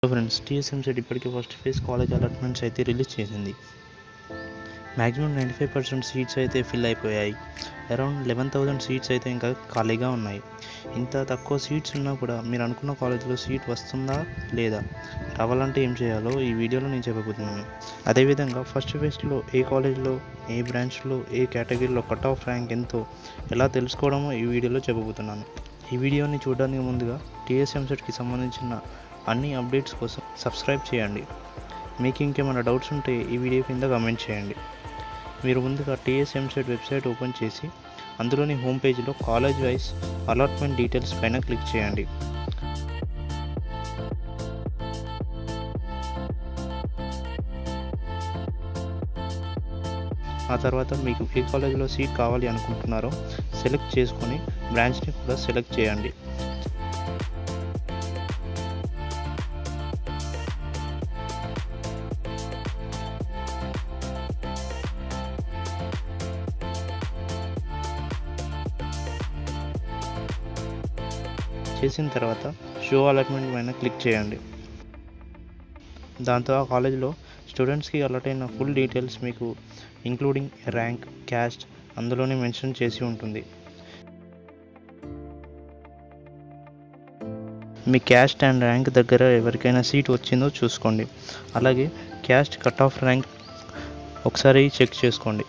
Friends, TS EAMCET ఇప్పటికే first phase college allotments అయితే release చేసింది. మ్యాక్సిమం 95% సీట్స్ అయితే ఫిల్ అయిపోయాయి. అరౌండ్ 11,000 సీట్స్ అయితే ఇంకా ఖాళీగా ఉన్నాయి. ఇంత తక్కువ సీట్స్ ఉన్నా కూడా మీరు అనుకున్న కాలేజీలో సీట్ వస్తుందా లేదా, రావాలంటే ఏం చేయాలో ఈ వీడియోలో నేను చెప్పబోతున్నాను. అదేవిధంగా ఫస్ట్ ఫేజ్లో ఏ కాలేజ్లో, ఏ బ్రాంచ్లో, ఏ కేటగిరీలో కట్ ఆఫ్ ర్యాంక్ ఎంతో ఎలా తెలుసుకోవడమో ఈ వీడియోలో చెప్పబోతున్నాను. ఈ వీడియోని చూడడానికి ముందుగా టీఎస్ఎంసెట్కి సంబంధించిన అన్ని అప్డేట్స్ కోసం సబ్స్క్రైబ్ చేయండి. మీకు ఇంకేమైనా డౌట్స్ ఉంటే ఈ వీడియో కింద కామెంట్ చేయండి. మీరు ముందుగా టీఎస్ఎంసెట్ వెబ్సైట్ ఓపెన్ చేసి అందులోని హోమ్ పేజ్లో కాలేజ్ వైజ్ అలాట్మెంట్ డీటెయిల్స్ పైన క్లిక్ చేయండి. ఆ తర్వాత మీకు ఏ కాలేజీలో సీట్ కావాలి అనుకుంటున్నారో సెలెక్ట్ చేసుకొని బ్రాంచ్ని కూడా సెలెక్ట్ చేయండి. చేసిన తర్వాత షో అలాట్మెంట్ పైన క్లిక్ చేయండి. దాంతో ఆ కాలేజ్లో స్టూడెంట్స్కి అలాట్ అయిన ఫుల్ డీటెయిల్స్ మీకు ఇంక్లూడింగ్ ర్యాంక్, క్యాస్ట్ అందులోనే మెన్షన్ చేసి ఉంటుంది. మీ క్యాస్ట్ అండ్ ర్యాంక్ దగ్గర ఎవరికైనా సీట్ వచ్చిందో చూసుకోండి. అలాగే క్యాస్ట్ కట్ ఆఫ్ ర్యాంక్ ఒకసారి చెక్ చేసుకోండి.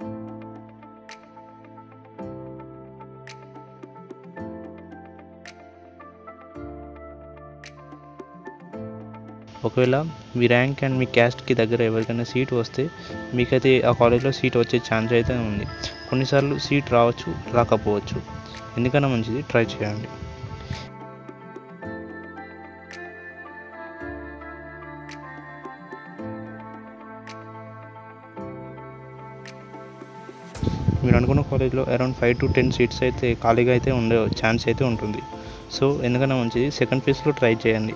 ఒకవేళ మీ ర్యాంక్ అండ్ మీ క్యాస్ట్కి దగ్గర ఎవరికైనా సీట్ వస్తే మీకైతే ఆ కాలేజ్లో సీట్ వచ్చే ఛాన్స్ అయితే ఉంది. కొన్నిసార్లు సీట్ రావచ్చు, రాకపోవచ్చు. ఎందుకన్నా మంచిది ట్రై చేయండి. మీరు అనుకున్న కాలేజ్లో అరౌండ్ 5 to 10 సీట్స్ అయితే ఖాళీగా అయితే ఉండే ఛాన్స్ అయితే ఉంటుంది. సో ఎందుకన్నా మంచిది సెకండ్ ఫేజ్లో ట్రై చేయండి.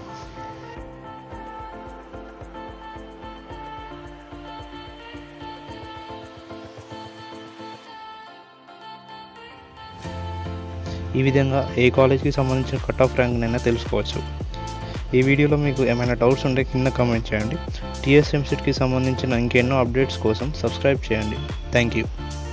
ఈ విధంగా ఏ కాలేజ్కి సంబంధించిన కట్ ఆఫ్ ర్యాంక్నైనా తెలుసుకోవచ్చు. ఈ వీడియోలో మీకు ఏమైనా డౌట్స్ ఉంటే కింద కామెంట్ చేయండి. టీఎస్ఎంసెట్కి సంబంధించిన ఇంకెన్నో అప్డేట్స్ కోసం సబ్స్క్రైబ్ చేయండి. Thank you.